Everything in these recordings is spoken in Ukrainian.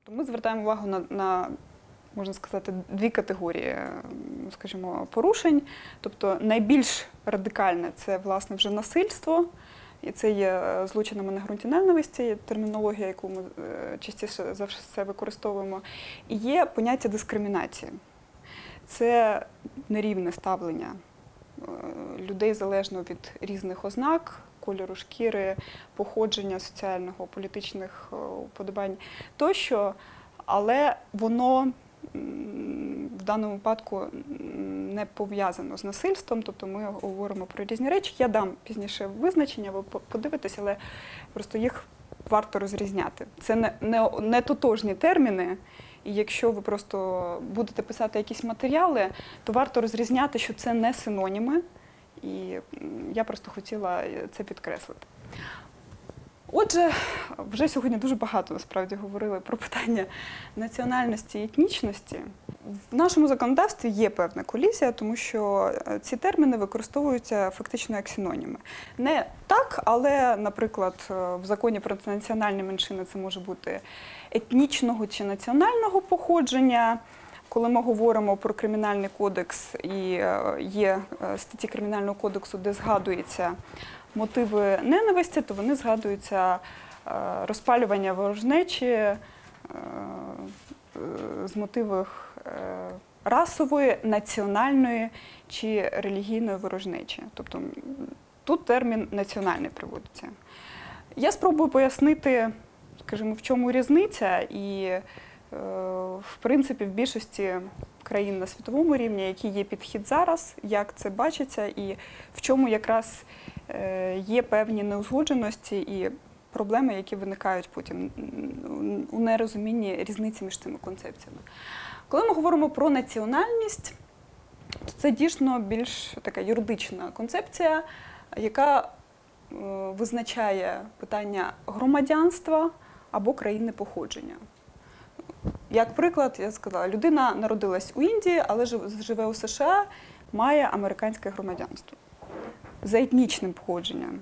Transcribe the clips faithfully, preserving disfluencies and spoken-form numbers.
Ми звертаємо увагу на, на, можна сказати, дві категорії, скажімо, порушень. Тобто найбільш радикальне – це, власне, вже насильство, і це є злочинами на ґрунті ненависті, термінологія, яку ми частіше за все використовуємо. І є поняття дискримінації. Це нерівне ставлення людей залежно від різних ознак, кольору шкіри, походження соціального, політичних уподобань тощо, але воно в даному випадку не пов'язано з насильством, тобто ми говоримо про різні речі. Я дам пізніше визначення, ви подивитесь, але просто їх варто розрізняти. Це не, не, не тотожні терміни, і якщо ви просто будете писати якісь матеріали, то варто розрізняти, що це не синоніми, і я просто хотіла це підкреслити. Отже, вже сьогодні дуже багато, насправді, говорили про питання національності і етнічності. В нашому законодавстві є певна колізія, тому що ці терміни використовуються фактично як синоніми. Не так, але, наприклад, в законі про національні меншини це може бути етнічного чи національного походження. Коли ми говоримо про Кримінальний кодекс і є статті Кримінального кодексу, де згадується мотиви ненависті, то вони згадуються розпалювання ворожнечі з мотивів расової, національної чи релігійної ворожнечі. Тобто тут термін «національний» приводиться. Я спробую пояснити, скажімо, в чому різниця, і в принципі в більшості країн на світовому рівні, який є підхід зараз, як це бачиться і в чому якраз є певні неузгодженості і проблеми, які виникають потім у нерозумінні різниці між цими концепціями. Коли ми говоримо про національність, то це дійсно більш така юридична концепція, яка визначає питання громадянства або країни походження. Як приклад, я сказала, людина народилась у Індії, але живе у США, має американське громадянство. За етнічним походженням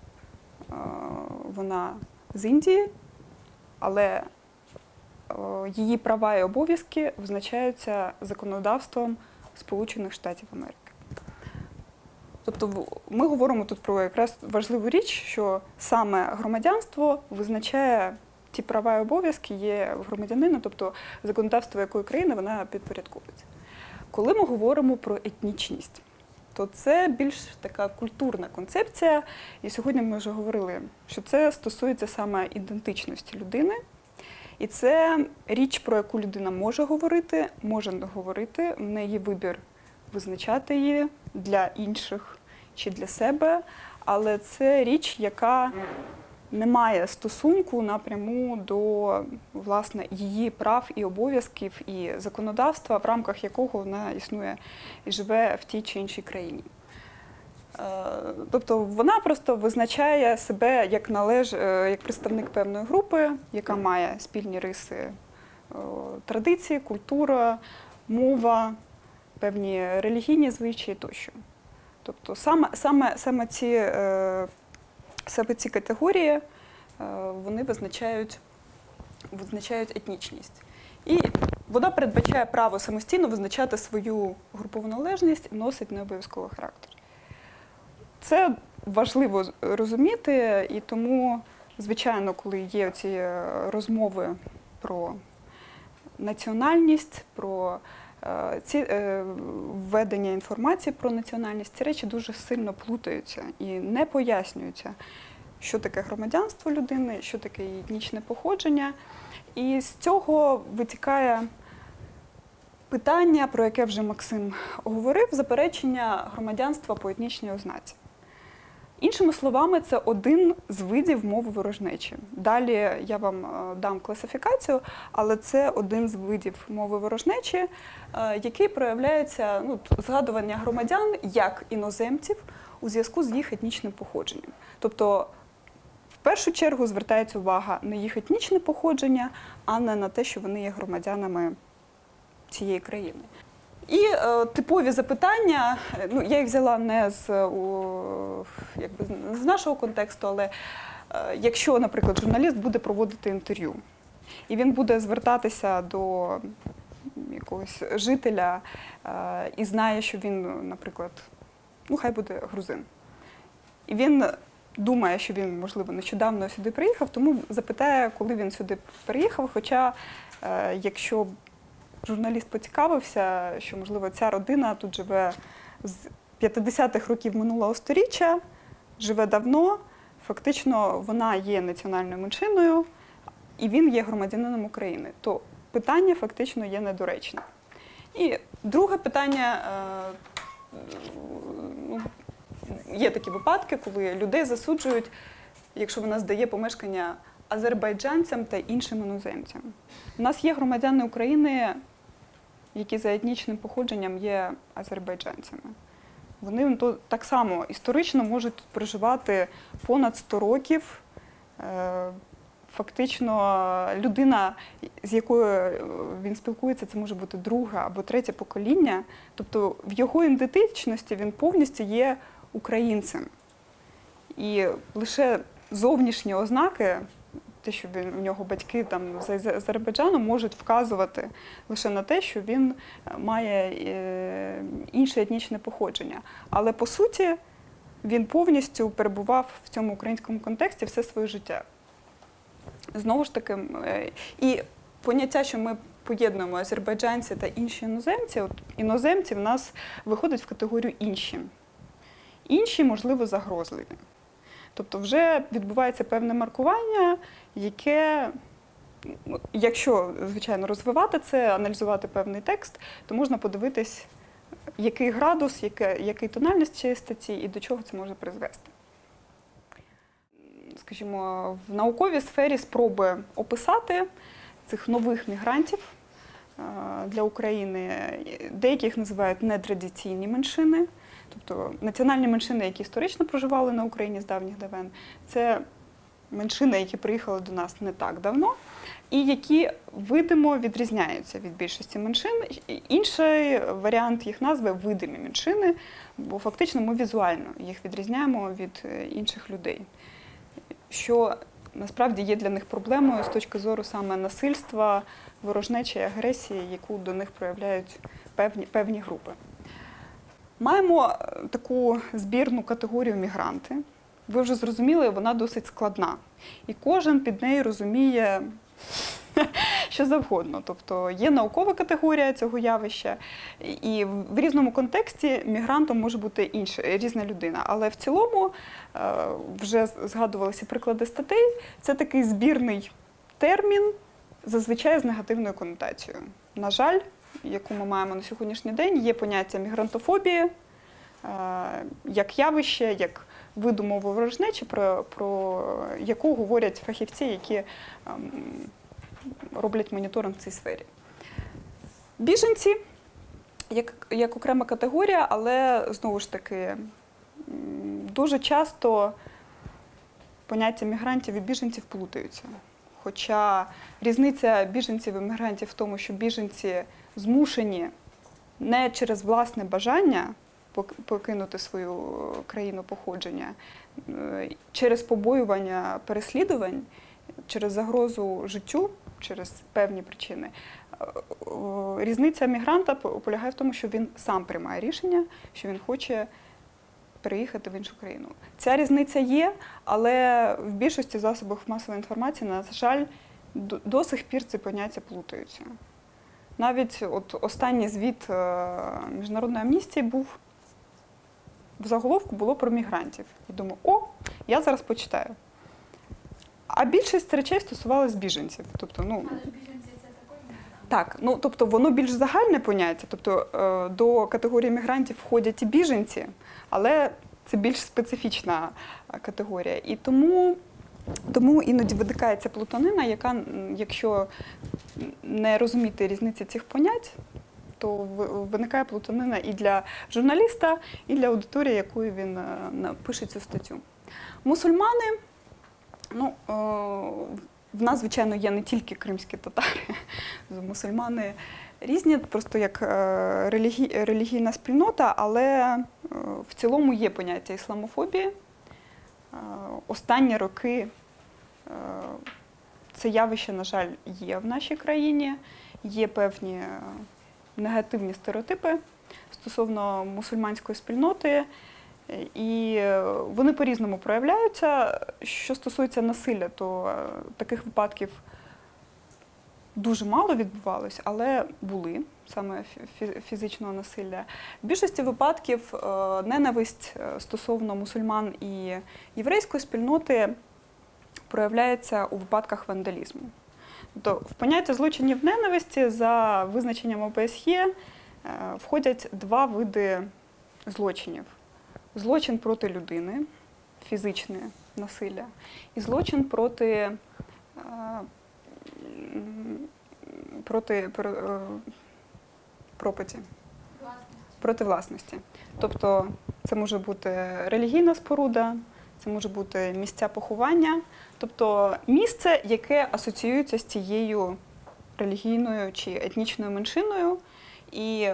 вона з Індії, але її права і обов'язки визначаються законодавством Сполучених Штатів Америки. Тобто ми говоримо тут про якраз важливу річ, що саме громадянство визначає ті права і обов'язки є в громадянина, тобто законодавство якої країни вона підпорядковується. Коли ми говоримо про етнічність, то це більш така культурна концепція, і сьогодні ми вже говорили, що це стосується саме ідентичності людини, і це річ, про яку людина може говорити, може не говорити, в неї вибір визначати її для інших чи для себе, але це річ, яка не має стосунку напряму до, власне, її прав і обов'язків і законодавства, в рамках якого вона існує і живе в тій чи іншій країні. Тобто вона просто визначає себе як, належ... як представник певної групи, яка має спільні риси традиції, культура, мова, певні релігійні звичаї тощо. Тобто саме, саме, саме ці Саме ці категорії вони визначають, визначають етнічність. І вона передбачає право самостійно визначати свою групову належність і носить необов'язковий характер. Це важливо розуміти, і тому, звичайно, коли є ці розмови про національність, про ці введення інформації про національність, ці речі дуже сильно плутаються і не пояснюються, що таке громадянство людини, що таке її етнічне походження. І з цього витікає питання, про яке вже Максим говорив, заперечення громадянства по етнічній ознаці. Іншими словами, це один з видів мови ворожнечі. Далі я вам дам класифікацію, але це один з видів мови ворожнечі, який проявляється ну, згадування громадян як іноземців у зв'язку з їх етнічним походженням. Тобто, в першу чергу звертається увага на їх етнічне походження, а не на те, що вони є громадянами цієї країни. І е, типові запитання, ну, я їх взяла не з, у, якби, з нашого контексту, але е, якщо, наприклад, журналіст буде проводити інтерв'ю, І він буде звертатися до якогось жителя е, і знає, що він, наприклад, ну хай буде грузин. І він думає, що він, можливо, нещодавно сюди приїхав, тому запитає, коли він сюди приїхав. Хоча, е, якщо журналіст поцікавився, що, можливо, ця родина тут живе з п'ятдесятих років минулого сторіччя, живе давно, фактично вона є національною меншиною, і він є громадянином України, то питання фактично є недоречним. І друге питання, е, ну, є такі випадки, коли людей засуджують, якщо вона здає помешкання азербайджанцям та іншим іноземцям. У нас є громадяни України, які за етнічним походженням є азербайджанцями. Вони то, так само історично можуть тут проживати понад сто років. Е, Фактично, людина, з якою він спілкується, це може бути друге або третє покоління. Тобто в його ідентичності він повністю є українцем. І лише зовнішні ознаки, те, що він, у нього батьки там з Азербайджану, можуть вказувати лише на те, що він має е, інше етнічне походження. Але по суті він повністю перебував в цьому українському контексті все своє життя. Знову ж таки, і поняття, що ми поєднуємо азербайджанці та інші іноземці, от іноземці в нас виходять в категорію інші. Інші, можливо, загрозливі. Тобто вже відбувається певне маркування, яке, якщо, звичайно, розвивати це, аналізувати певний текст, то можна подивитись, який градус, яке, який тональність цієї статті і до чого це може призвести. Скажімо, в науковій сфері спроби описати цих нових мігрантів для України. Деякі їх називають нетрадиційні меншини, тобто національні меншини, які історично проживали на Україні з давніх давен. Це меншини, які приїхали до нас не так давно, і які видимо відрізняються від більшості меншин. Інший варіант їх назви – видимі меншини, бо фактично ми візуально їх відрізняємо від інших людей. Що насправді є для них проблемою з точки зору саме насильства, ворожнечі, агресії, яку до них проявляють певні, певні групи. Маємо таку збірну категорію мігранти. Ви вже зрозуміли, вона досить складна. І кожен під нею розуміє, що завгодно. Тобто є наукова категорія цього явища, і в різному контексті мігрантом може бути інша, різна людина. Але в цілому, вже згадувалися приклади статей, це такий збірний термін, зазвичай з негативною конотацією. На жаль, яку ми маємо на сьогоднішній день, є поняття мігрантофобії, як явище, як виду мови ворожнечі, про, про яку говорять фахівці, які роблять моніторинг в цій сфері. Біженці як, як окрема категорія, але, знову ж таки, дуже часто поняття мігрантів і біженців плутаються. Хоча різниця біженців і мігрантів в тому, що біженці змушені не через власне бажання покинути свою країну походження, через побоювання переслідувань, через загрозу життю, через певні причини. Різниця мігранта полягає в тому, що він сам приймає рішення, що він хоче переїхати в іншу країну. Ця різниця є, але в більшості засобів масової інформації, на жаль, до сих пір ці поняття плутаються. Навіть от останній звіт Міжнародної амністії був, в заголовку було про мігрантів. І думаю, о, я зараз почитаю. А більшість речей стосувалась біженців. Тобто, ну, але ж біженці це також мігранти. Так, ну, тобто воно більш загальне поняття. Тобто до категорії мігрантів входять і біженці, але це більш специфічна категорія. І тому, тому іноді виникає ця плутанина, яка, якщо не розуміти різниці цих понять, то виникає плутанина і для журналіста, і для аудиторії, якою він пише цю статтю. Мусульмани, ну, в нас, звичайно, є не тільки кримські татари, мусульмани різні, просто як релігій, релігійна спільнота, але в цілому є поняття ісламофобії. Останні роки це явище, на жаль, є в нашій країні, є певні е, негативні стереотипи стосовно мусульманської спільноти, і вони по-різному проявляються. Що стосується насилля, то е, таких випадків дуже мало відбувалось, але були саме фі- фізичного насилля. В більшості випадків е, ненависть е, стосовно мусульман і єврейської спільноти проявляється у випадках вандалізму. Тобто в поняття злочинів ненависті за визначенням О Б С Є е, входять два види злочинів. Злочин проти людини, фізичне насилля, і злочин проти, е, м, проти про- е, пропаті, Власне. проти власності. Тобто це може бути релігійна споруда, це може бути місця поховання, тобто місце, яке асоціюється з цією релігійною чи етнічною меншиною. І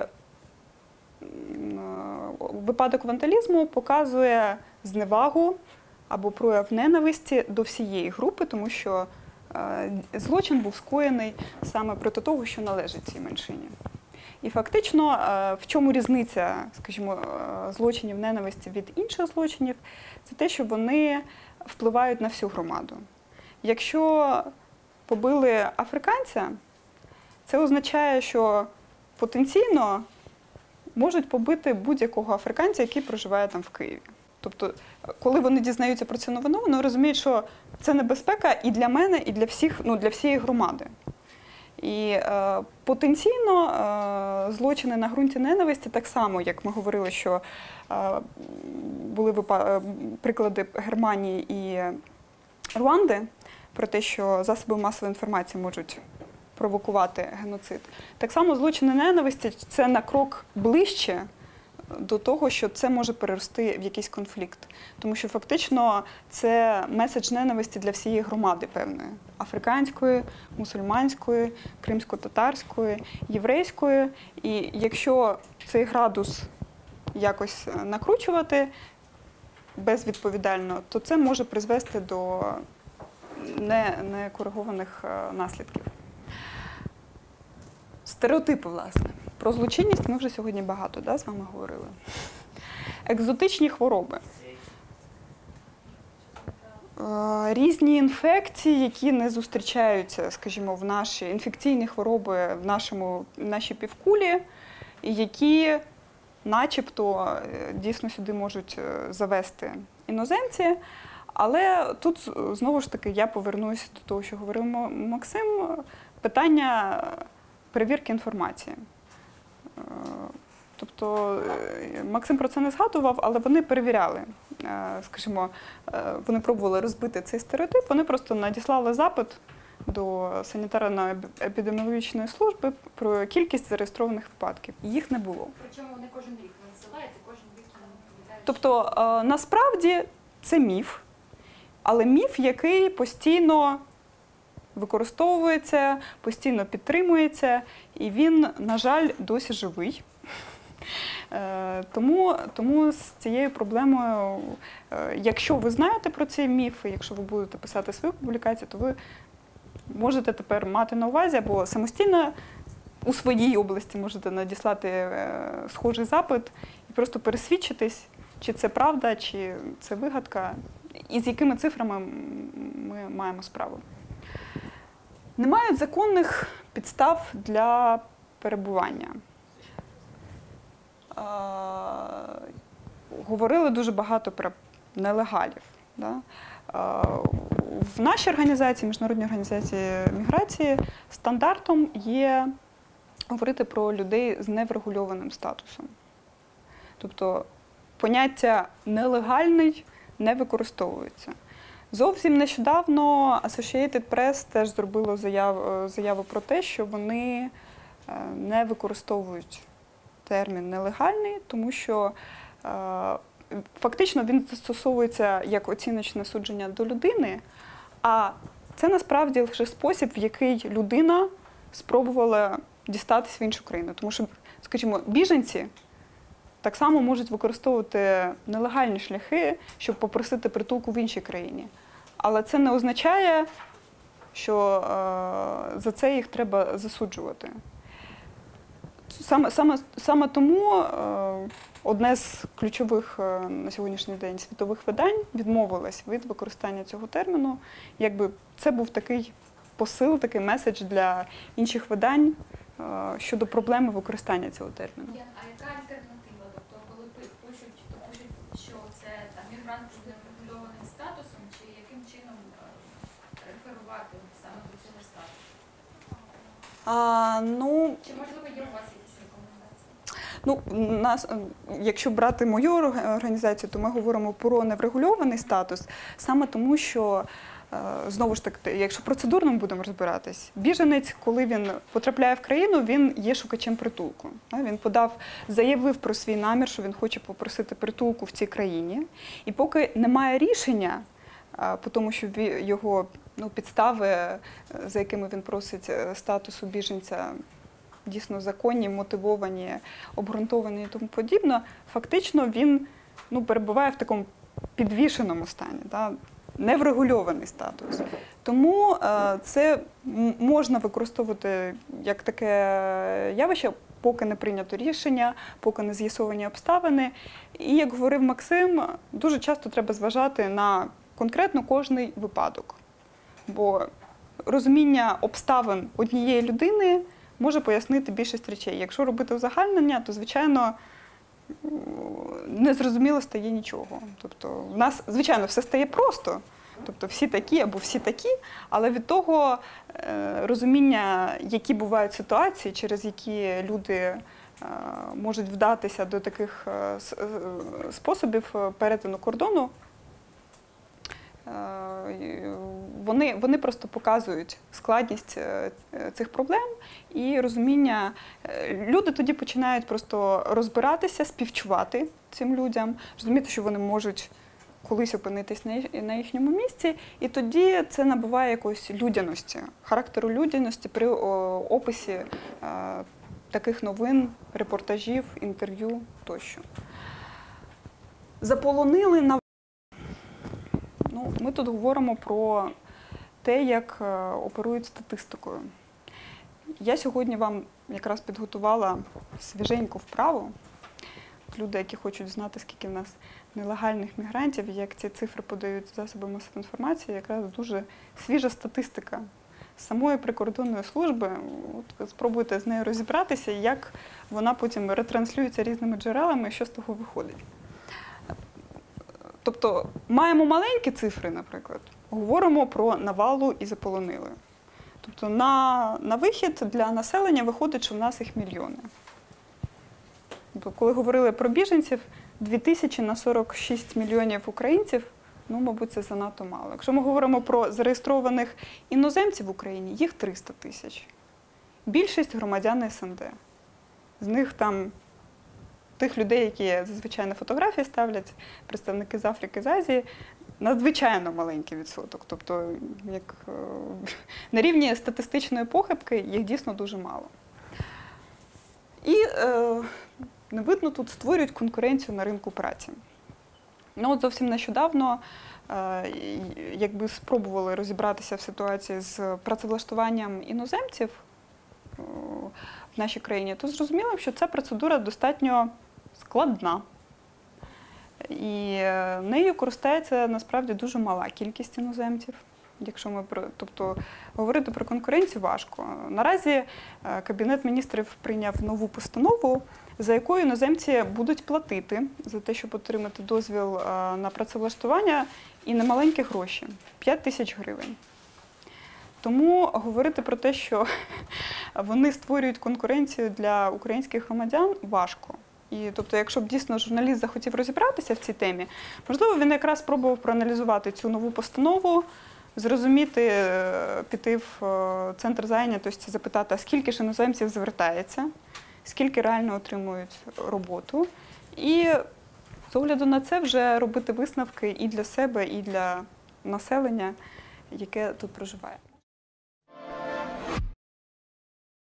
випадок вандалізму показує зневагу або прояв ненависті до всієї групи, тому що е, злочин був скоєний саме проти того, що належить цій меншині. І фактично, е, в чому різниця, скажімо, е, злочинів ненависті від інших злочинів, це те, що вони впливають на всю громаду. Якщо побили африканця, це означає, що потенційно можуть побити будь-якого африканця, який проживає там в Києві. Тобто, коли вони дізнаються про цю новину, вони розуміють, що це небезпека і для мене, і для всіх, ну, для всієї громади. І е, потенційно е, злочини на ґрунті ненависті, так само, як ми говорили, що е, були випа- е, приклади Германії і Руанди про те, що засоби масової інформації можуть провокувати геноцид. Так само злочини ненависті – це на крок ближче до того, що це може перерости в якийсь конфлікт. Тому що фактично це меседж ненависті для всієї громади певної. Африканської, мусульманської, кримсько-татарської, єврейської. І якщо цей градус якось накручувати безвідповідально, то це може призвести до не- некоригованих е, наслідків. Стереотипи, власне. Про злочинність ми вже сьогодні багато, да, з вами говорили. Екзотичні хвороби. Е, Різні інфекції, які не зустрічаються, скажімо, в наші інфекційні хвороби в нашому, в нашій півкулі, і які начебто е, дійсно сюди можуть е, завести іноземці. Але тут знову ж таки я повернуся до того, що говорив М- Максим, питання перевірки інформації. Е, Тобто е, Максим про це не згадував, але вони перевіряли, е, скажімо, е, вони пробували розбити цей стереотип, вони просто надіслали запит до санітарно-епідеміологічної служби про кількість зареєстрованих випадків. Їх не було. Причому не кожен рік ви надсилаєте, кожен рік вам відповідають. Тобто е, насправді це міф, але міф, який постійно використовується, постійно підтримується, і він, на жаль, досі живий. Е, Тому, тому з цією проблемою, е, якщо ви знаєте про цей міф, і якщо ви будете писати свою публікацію, то ви можете тепер мати на увазі, або самостійно у своїй області можете надіслати е, схожий запит і просто пересвідчитись, чи це правда, чи це вигадка, і з якими цифрами ми маємо справу. Немає законних підстав для перебування. Е, Говорили дуже багато про нелегалів. Да? Е, В нашій організації, Міжнародній організації міграції, стандартом є говорити про людей з неврегульованим статусом. Тобто поняття «нелегальний» не використовується. Зовсім нещодавно Associated Press теж зробило заяву, заяву про те, що вони е, не використовують термін «нелегальний», тому що е, фактично він застосовується як оціночне судження до людини, а це насправді лише спосіб, в який людина спробувала дістатись в іншу країну. Тому що, скажімо, біженці так само можуть використовувати нелегальні шляхи, щоб попросити притулку в іншій країні. Але це не означає що е, за це їх треба засуджувати. Саме, саме, саме тому е, одне з ключових е, на сьогоднішній день світових видань відмовилось від використання цього терміну. Якби це був такий посил, такий меседж для інших видань е, щодо проблеми використання цього терміну. Ян, а яка альтернатива? Тобто, коли пи- пишуть, то пишуть, що це там мігрант з нерегульованим статусом, чи яким чином е, реферувати саме до цього статусу? А, ну, Чи можливо є у вас якісь рекомендації? Ну, нас, якщо брати мою орг- організацію, то ми говоримо про неврегульований статус, саме тому, що, е, знову ж таки, якщо процедурно ми будемо розбиратись, біженець, коли він потрапляє в країну, він є шукачем притулку. Да, Він подав, заявив про свій намір, що він хоче попросити притулку в цій країні. І поки немає рішення, е, по тому, що ві- його ну, підстави, е, за якими він просить е, статусу біженця, дійсно законні, мотивовані, обґрунтовані і тому подібне, фактично він ну, перебуває в такому підвішеному стані, да? Неврегульований статус. Тому е, це м- можна використовувати як таке явище, поки не прийнято рішення, поки не з'ясовані обставини. І, як говорив Максим, дуже часто треба зважати на конкретно кожний випадок. Бо розуміння обставин однієї людини може пояснити більшість речей. Якщо робити узагальнення, то, звичайно, незрозуміло стає нічого. Тобто, в нас, звичайно, все стає просто. Тобто всі такі або всі такі, але від того е, розуміння, які бувають ситуації, через які люди е, можуть вдатися до таких е, с- е, способів перетину кордону, Е, Вони, вони просто показують складність е, цих проблем і розуміння. Е, Люди тоді починають просто розбиратися, співчувати цим людям, розуміти, що вони можуть колись опинитись на їх- на їхньому місці, і тоді це набуває якоїсь людяності, характеру людяності при о, описі е, таких новин, репортажів, інтерв'ю тощо. Заполонили на Ну, ми тут говоримо про те, як е, оперують статистикою. Я сьогодні вам якраз підготувала свіженьку вправу. Люди, які хочуть знати, скільки в нас нелегальних мігрантів, як ці цифри подають засоби масової інформації, якраз дуже свіжа статистика самої прикордонної служби. От ви спробуйте з нею розібратися, як вона потім ретранслюється різними джерелами, і що з того виходить. Тобто маємо маленькі цифри, наприклад, говоримо про навалу і заполонили. Тобто на, на вихід для населення виходить, що в нас їх мільйони. Тобто, коли говорили про біженців, дві тисячі на сорок шість мільйонів українців, ну, мабуть, це занадто мало. Якщо ми говоримо про зареєстрованих іноземців в Україні, їх триста тисяч. Більшість громадян ес ен де. З них там тих людей, які зазвичай на фотографії ставлять, представники з Африки, з Азії, надзвичайно маленький відсоток. Тобто, як е, на рівні статистичної похибки їх дійсно дуже мало. І е, не видно, тут створюють конкуренцію на ринку праці. Ну, от зовсім нещодавно, е, якби спробували розібратися в ситуації з працевлаштуванням іноземців е, в нашій країні, то зрозуміло, що ця процедура достатньо складна. І нею користається насправді дуже мала кількість іноземців. Якщо ми про, тобто говорити про конкуренцію важко. Наразі е, Кабінет міністрів прийняв нову постанову, за якою іноземці будуть платити за те, щоб отримати дозвіл е, на працевлаштування, і немаленькі гроші п'ять тисяч гривень. Тому говорити про те, що вони створюють конкуренцію для українських громадян, важко. І, тобто, якщо б дійсно журналіст захотів розібратися в цій темі, можливо, він якраз спробував проаналізувати цю нову постанову, зрозуміти, е, піти в е, центр зайнятості, запитати, а скільки ж іноземців звертається, скільки реально отримують роботу. І з огляду на це вже робити висновки і для себе, і для населення, яке тут проживає.